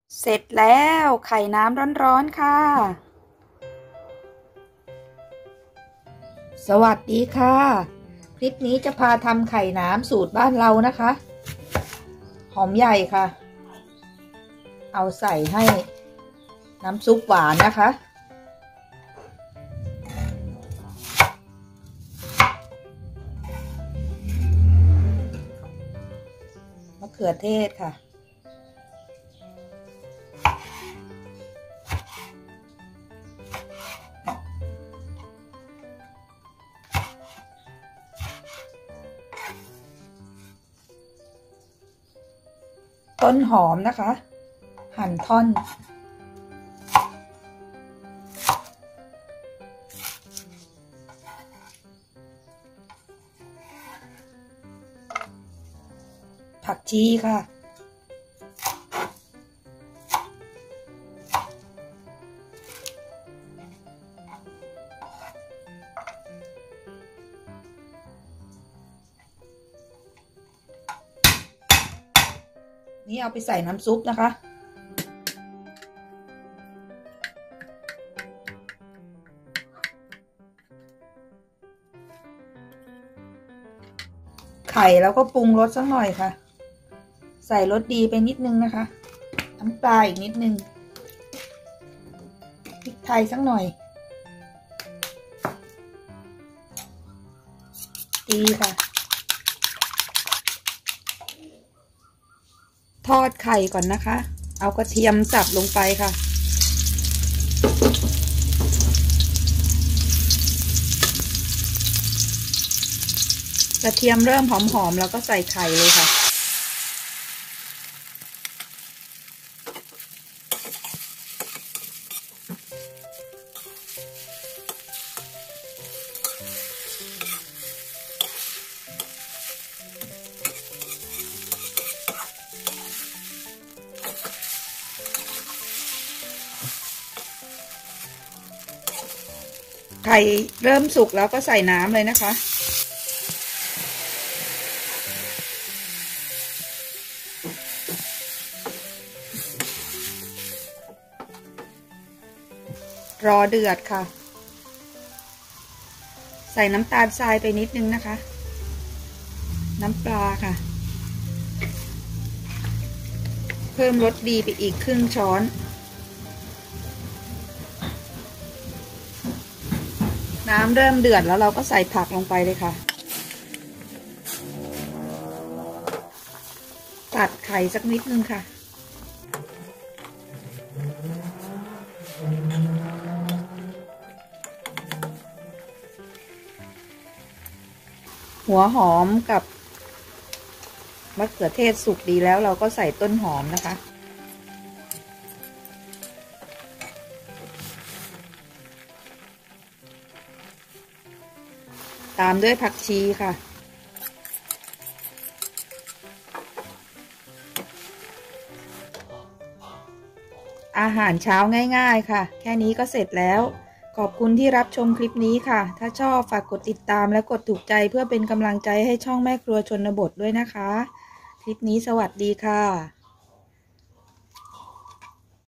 เสร็จแล้วไข่น้ำร้อนๆค่ะสวัสดีค่ะคลิปนี้จะพาทำไข่น้ำสูตรบ้านเรานะคะหอมใหญ่ค่ะเอาใส่ให้น้ำซุปหวานนะคะมะเขือเทศค่ะต้นหอมนะคะหั่นท่อนผักชีค่ะนี่เอาไปใส่น้ำซุปนะคะไข่แล้วก็ปรุงรสสักหน่อยค่ะใส่รสดีไปนิดนึงนะคะน้ำปลาอีกนิดนึงพริกไทยสักหน่อยดีค่ะทอดไข่ก่อนนะคะเอากระเทียมสับลงไปค่ะกระเทียมเริ่มหอมๆแล้วก็ใส่ไข่เลยค่ะไข่เริ่มสุกแล้วก็ใส่น้ำเลยนะคะรอเดือดค่ะใส่น้ำตาลทรายไปนิดนึงนะคะน้ำปลาค่ะเพิ่มรสดีไปอีกครึ่งช้อนน้ำเริ่มเดือดแล้วเราก็ใส่ผักลงไปเลยค่ะตัดไข่สักนิดนึงค่ะหัวหอมกับมะเขือเทศสุกดีแล้วเราก็ใส่ต้นหอมนะคะตามด้วยผักชีค่ะอาหารเช้าง่ายๆค่ะแค่นี้ก็เสร็จแล้วขอบคุณที่รับชมคลิปนี้ค่ะถ้าชอบฝากกดติดตามและกดถูกใจเพื่อเป็นกำลังใจให้ช่องแม่ครัวชนบทด้วยนะคะคลิปนี้สวัสดีค่ะ